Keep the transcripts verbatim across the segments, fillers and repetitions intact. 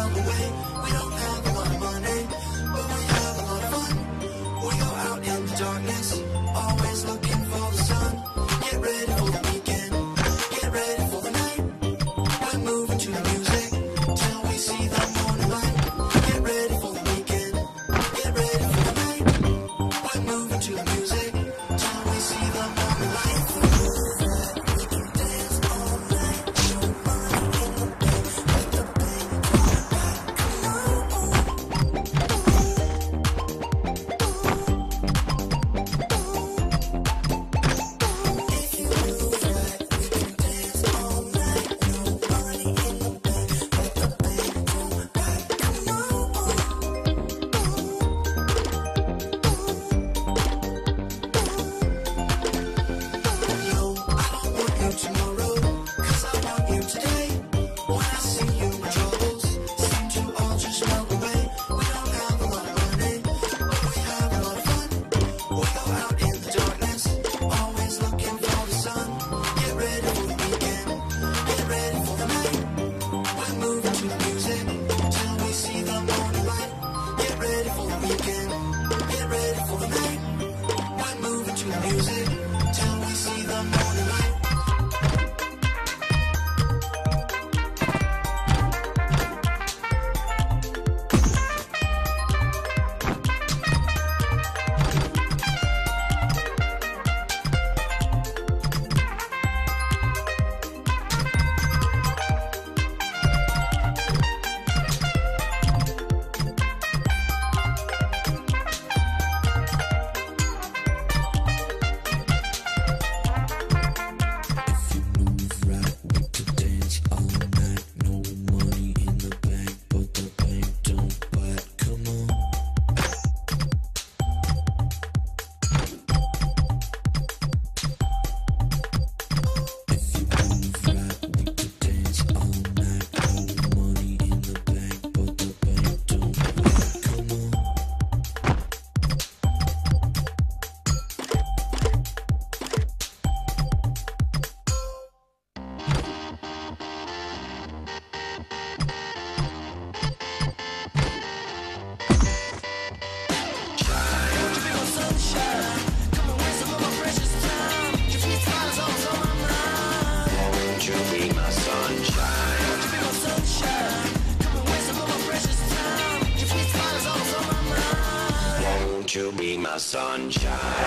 you be my sunshine?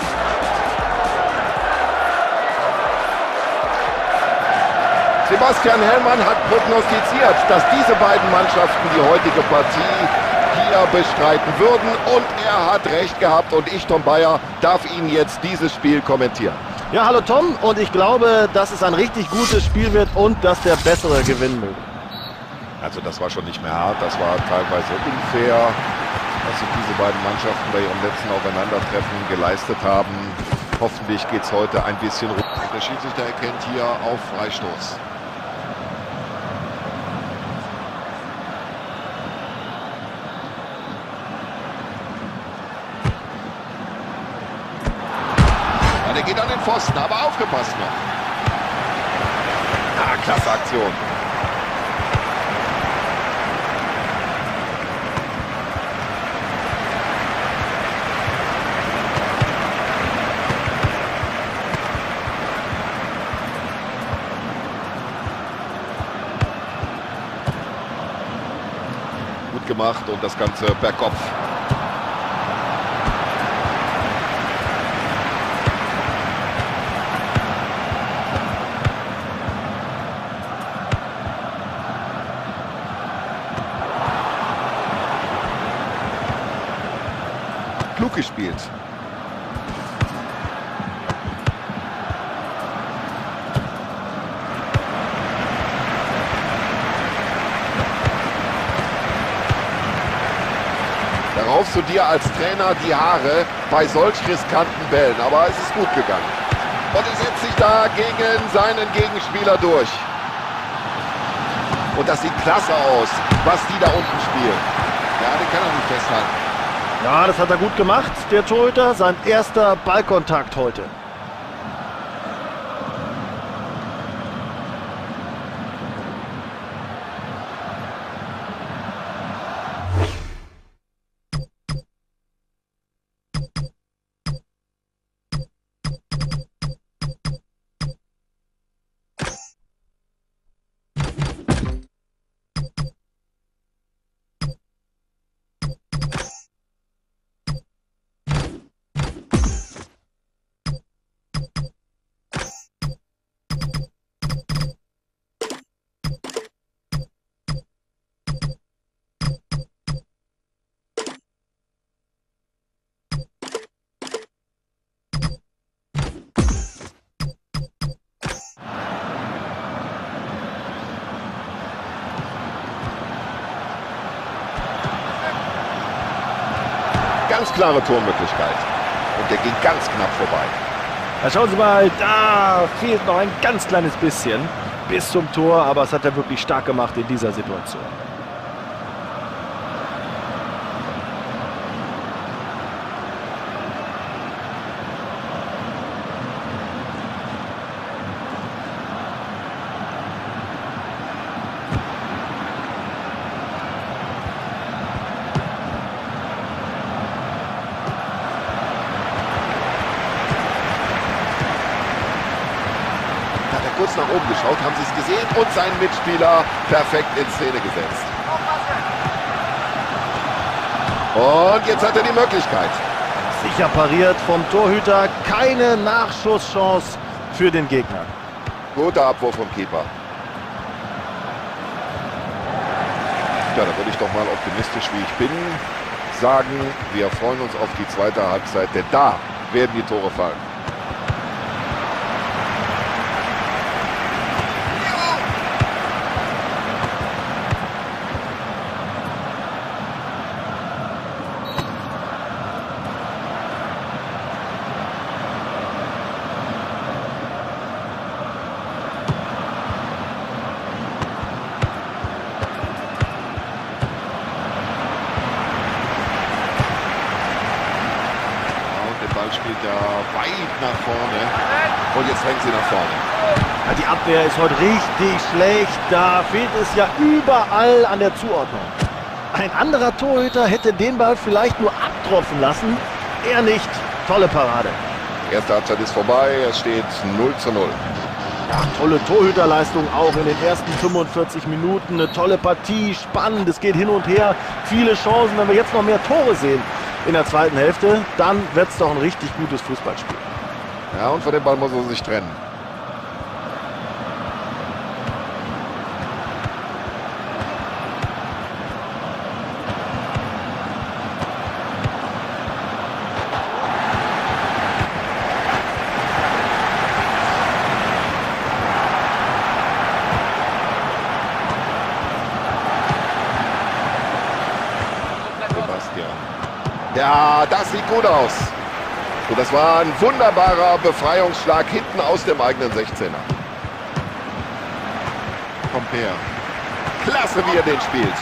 Sebastian Hellmann hat prognostiziert, dass diese beiden Mannschaften die heutige Partie hier bestreiten würden. Und er hat recht gehabt und ich, Tom Bayer, darf Ihnen jetzt dieses Spiel kommentieren. Ja, hallo Tom, und ich glaube, dass es ein richtig gutes Spiel wird und dass der Bessere gewinnen will. Also das war schon nicht mehr hart, das war teilweise unfair, was sich diese beiden Mannschaften bei ihrem letzten Aufeinandertreffen geleistet haben. Hoffentlich geht es heute ein bisschen ruhig. Der Schiedsrichter erkennt hier auf Freistoß. Ja, der geht an den Pfosten, aber aufgepasst noch. Ah, klasse Aktion. Gemacht und das Ganze per Kopf. Klug gespielt. Darauf zu dir als Trainer die Haare bei solch riskanten Bällen. Aber es ist gut gegangen. Und er setzt sich da gegen seinen Gegenspieler durch. Und das sieht klasse aus, was die da unten spielen. Ja, den kann er nicht festhalten. Ja, das hat er gut gemacht, der Torhüter. Sein erster Ballkontakt heute. ganz klare Tormöglichkeit. Und der ging ganz knapp vorbei. Ja, schauen Sie mal, da fehlt noch ein ganz kleines bisschen bis zum Tor, aber es hat er wirklich stark gemacht in dieser Situation. Kurz nach oben geschaut, haben sie es gesehen und seinen Mitspieler perfekt in Szene gesetzt. Und jetzt hat er die Möglichkeit. Sicher pariert vom Torhüter, keine Nachschusschance für den Gegner. Guter Abwurf vom Keeper. Ja, da würde ich doch mal optimistisch, wie ich bin, sagen, wir freuen uns auf die zweite Halbzeit, denn da werden die Tore fallen. Spielt er weit nach vorne und jetzt hängt sie nach vorne. Ja, die Abwehr ist heute richtig schlecht, da fehlt es ja überall an der Zuordnung. Ein anderer Torhüter hätte den Ball vielleicht nur abtropfen lassen, er nicht. Tolle Parade. Erste Halbzeit ist vorbei, es steht null zu null. Ja, tolle Torhüterleistung auch in den ersten fünfundvierzig Minuten, eine tolle Partie, spannend, es geht hin und her, viele Chancen, wenn wir jetzt noch mehr Tore sehen in der zweiten Hälfte, dann wird es doch ein richtig gutes Fußballspiel. Ja, und von dem Ball muss er sich trennen. Ja, das sieht gut aus. Und das war ein wunderbarer Befreiungsschlag hinten aus dem eigenen sechzehner. Kommt her. Klasse, wie er den spielt.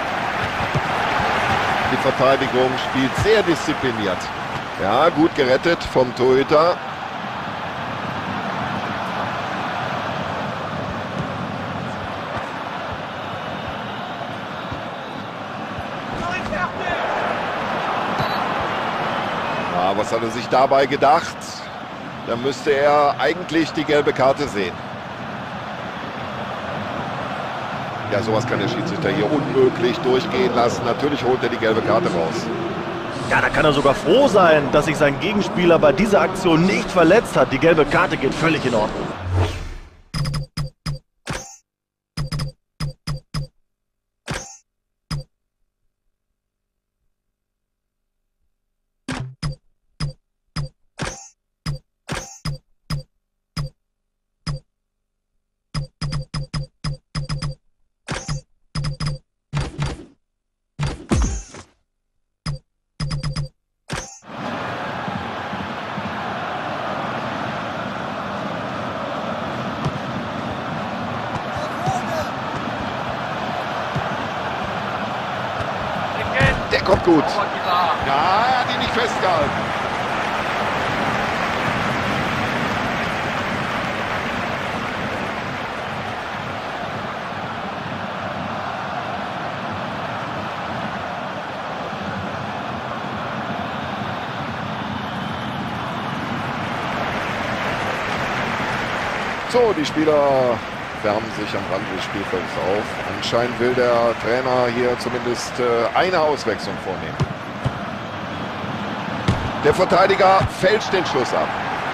Die Verteidigung spielt sehr diszipliniert. Ja, gut gerettet vom Torhüter. Was hat er sich dabei gedacht? Da müsste er eigentlich die gelbe Karte sehen. Ja, sowas kann der Schiedsrichter hier unmöglich durchgehen lassen. Natürlich holt er die gelbe Karte raus. Ja, da kann er sogar froh sein, dass sich sein Gegenspieler bei dieser Aktion nicht verletzt hat. Die gelbe Karte geht völlig in Ordnung. Der kommt gut. Ja, er hat ihn nicht festgehalten. So, die Spieler wärmen sich am Rand des Spielfelds auf. Anscheinend will der Trainer hier zumindest äh, eine Auswechslung vornehmen. Der Verteidiger fälscht den Schuss ab.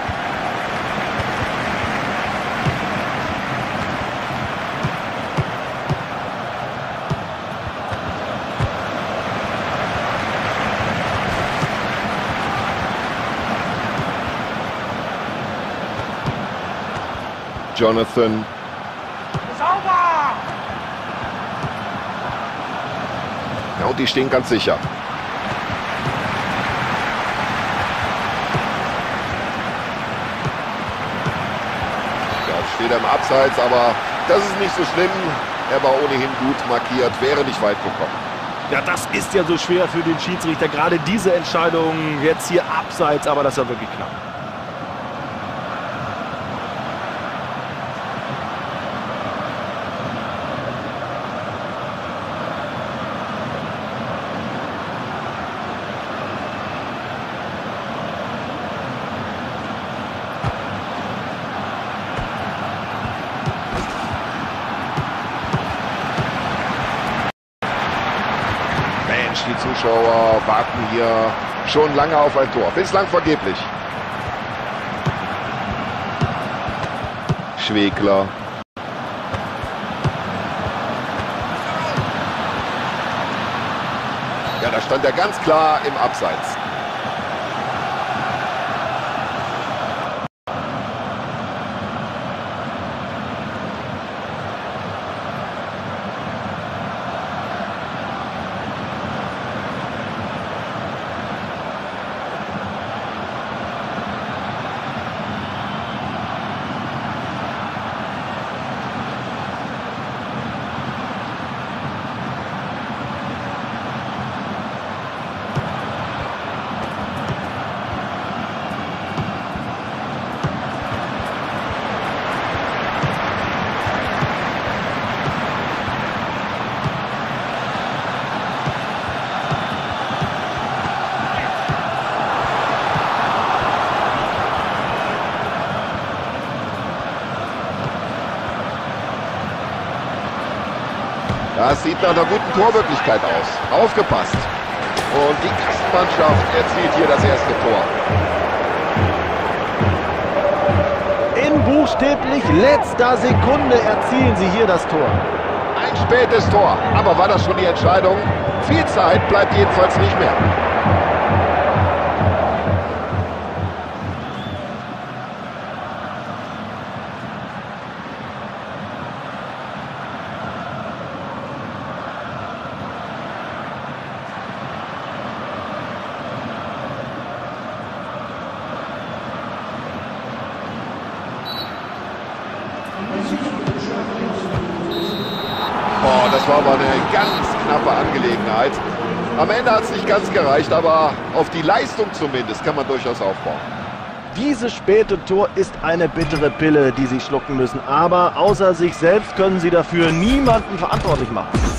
Jonathan. Sauber! Ja, und die stehen ganz sicher. wieder im Abseits, aber das ist nicht so schlimm. Er war ohnehin gut markiert, wäre nicht weit gekommen. Ja, das ist ja so schwer für den Schiedsrichter. Gerade diese Entscheidung jetzt hier abseits, aber das war wirklich knapp. Die Zuschauer warten hier schon lange auf ein Tor. Bislang vergeblich. Schwegler. Ja, da stand er ganz klar im Abseits. Das sieht nach einer guten Tormöglichkeit aus. Aufgepasst. Und die Gastmannschaft erzielt hier das erste Tor. In buchstäblich letzter Sekunde erzielen sie hier das Tor. Ein spätes Tor. Aber war das schon die Entscheidung? Viel Zeit bleibt jedenfalls nicht mehr. Oh, das war aber eine ganz knappe Angelegenheit. Am Ende hat es nicht ganz gereicht, aber auf die Leistung zumindest kann man durchaus aufbauen. Dieses späte Tor ist eine bittere Pille, die sie schlucken müssen. Aber außer sich selbst können sie dafür niemanden verantwortlich machen.